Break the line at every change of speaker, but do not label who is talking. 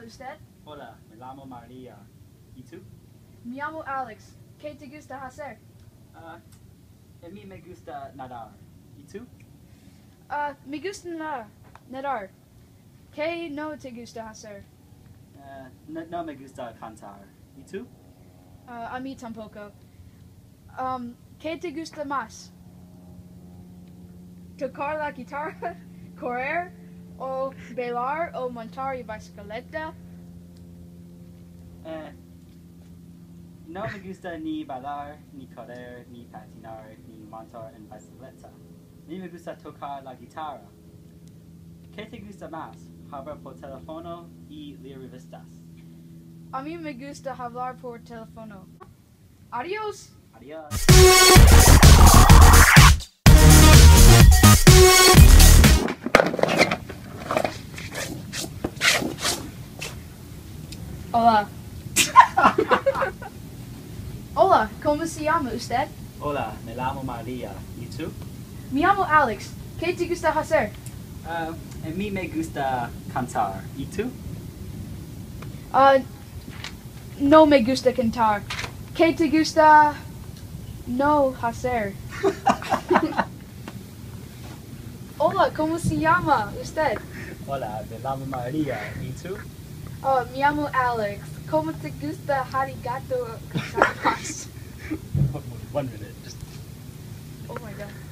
usted?
Hola, me llamo María. ¿Y tú?
Me llamo Alex. ¿Qué te gusta hacer?
A mí me gusta nadar. ¿Y tú?
Me gusta nadar. ¿Qué no te gusta hacer?
No me gusta cantar. ¿Y tú?
A mí tampoco. ¿Qué te gusta más? ¿Tocar la guitarra? ¿Correr? ¿O bailar? ¿O montar en bicicleta?
No me gusta ni bailar, ni correr, ni patinar, ni montar en bicicleta. A mí me gusta tocar la guitarra. ¿Qué te gusta más? Hablar por teléfono y leer revistas.
A mí me gusta hablar por teléfono. Adiós.
Adiós.
Hola. Hola, ¿cómo se llama usted?
Hola, me llamo María. ¿Y tú?
Me llamo Alex. ¿Qué te gusta hacer?
A mí me gusta cantar. ¿Y tú?
No me gusta cantar. ¿Qué te gusta no hacer? Hola, ¿cómo se llama usted?
Hola, me llamo María. ¿Y tú?
Me llamo Alex. ¿Cómo te gusta arigato gozaimasu?
1 minute.
Oh my god.